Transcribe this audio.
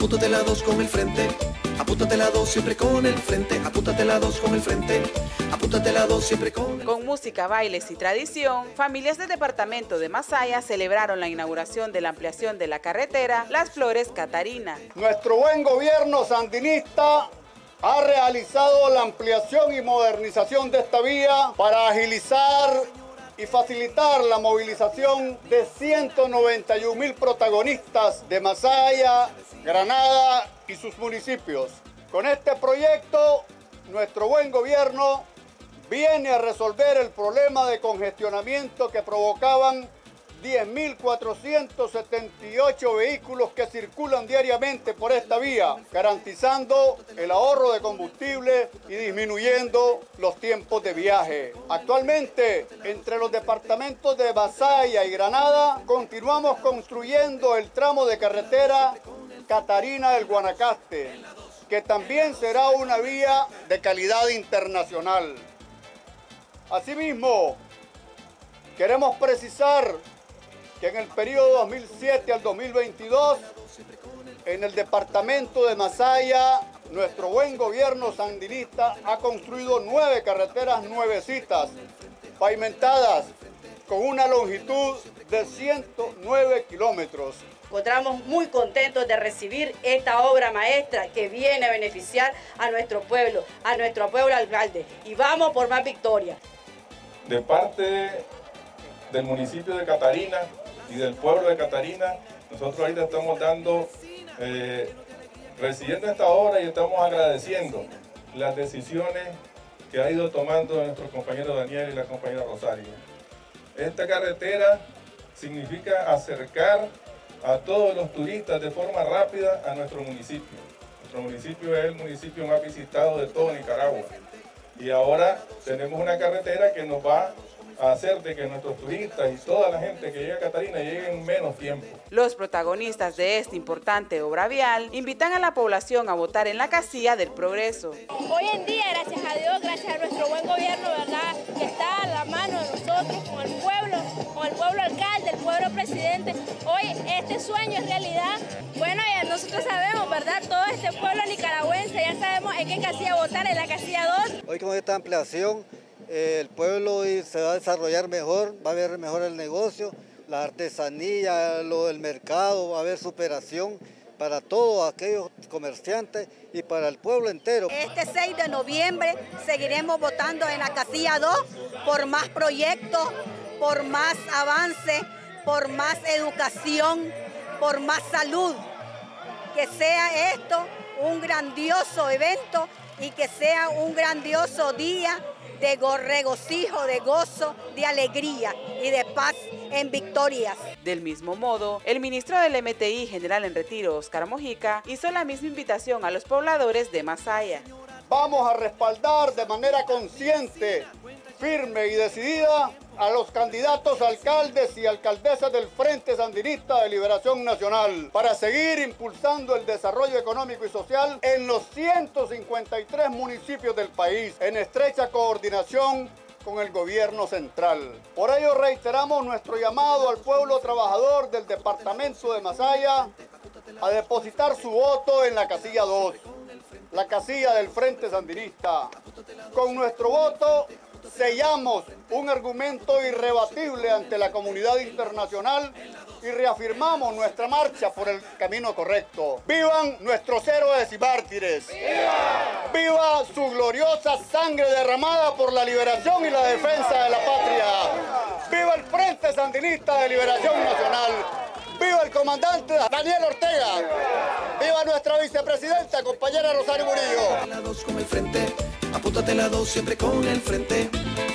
apúntate la 2 con el frente, apúntate la 2 siempre con el frente, apúntate la 2 con el frente, apúntate la 2 siempre con el frente. Con música, bailes y tradición, familias del departamento de Masaya celebraron la inauguración de la ampliación de la carretera Las Flores-Catarina. Nuestro buen gobierno sandinista ha realizado la ampliación y modernización de esta vía para agilizar y facilitar la movilización de 191.000 protagonistas de Masaya, Granada y sus municipios. Con este proyecto, nuestro buen gobierno viene a resolver el problema de congestionamiento que provocaban 10.478 vehículos que circulan diariamente por esta vía, garantizando el ahorro de combustible y disminuyendo los tiempos de viaje. Actualmente, entre los departamentos de Masaya y Granada, continuamos construyendo el tramo de carretera Catarina del Guanacaste, que también será una vía de calidad internacional. Asimismo, queremos precisar que en el periodo 2007 al 2022, en el departamento de Masaya, nuestro buen gobierno sandinista ha construido 9 carreteras nuevecitas, pavimentadas con una longitud de 109 kilómetros. Encontramos muy contentos de recibir esta obra maestra que viene a beneficiar a nuestro pueblo alcalde. Y vamos por más victorias. De parte del municipio de Catarina y del pueblo de Catarina, nosotros ahorita estamos recibiendo esta obra y estamos agradeciendo las decisiones que ha ido tomando nuestro compañero Daniel y la compañera Rosario. Esta carretera significa acercar a todos los turistas de forma rápida a nuestro municipio. Nuestro municipio es el municipio más visitado de todo Nicaragua. Y ahora tenemos una carretera que nos va a hacer de que nuestros turistas y toda la gente que llega a Catarina lleguen en menos tiempo. Los protagonistas de esta importante obra vial invitan a la población a votar en la casilla del progreso. Hoy en día, gracias a Dios, gracias a nuestro buen gobierno, ¿verdad?, que está a la mano de nosotros, con el pueblo alcalde, el pueblo presidente, hoy este sueño es realidad. Bueno, ya nosotros sabemos, ¿verdad?, todo este pueblo nicaragüense, ya sabemos en qué casilla votar, en la casilla 2. Hoy con esta ampliación, el pueblo se va a desarrollar mejor, va a haber mejor el negocio, la artesanía, lo del mercado, va a haber superación para todos aquellos comerciantes y para el pueblo entero. Este 6 de noviembre seguiremos votando en la casilla 2 por más proyectos, por más avance, por más educación, por más salud. Que sea esto un grandioso evento y que sea un grandioso día de regocijo, de gozo, de alegría y de paz en victorias. Del mismo modo, el ministro del MTI, general en retiro, Oscar Mojica, hizo la misma invitación a los pobladores de Masaya. Vamos a respaldar de manera consciente, firme y decidida a los candidatos alcaldes y alcaldesas del Frente Sandinista de Liberación Nacional para seguir impulsando el desarrollo económico y social en los 153 municipios del país, en estrecha coordinación con el gobierno central. Por ello reiteramos nuestro llamado al pueblo trabajador del departamento de Masaya a depositar su voto en la casilla 2, la casilla del Frente Sandinista. Con nuestro voto sellamos un argumento irrebatible ante la comunidad internacional y reafirmamos nuestra marcha por el camino correcto. ¡Vivan nuestros héroes y mártires! ¡Viva! ¡Viva su gloriosa sangre derramada por la liberación y la defensa de la patria! ¡Viva el Frente Sandinista de Liberación Nacional! ¡Viva el comandante Daniel Ortega! ¡Viva nuestra vicepresidenta, compañera Rosario Murillo! Apúntate la 2 con el frente, apúntate la 2 siempre con el frente.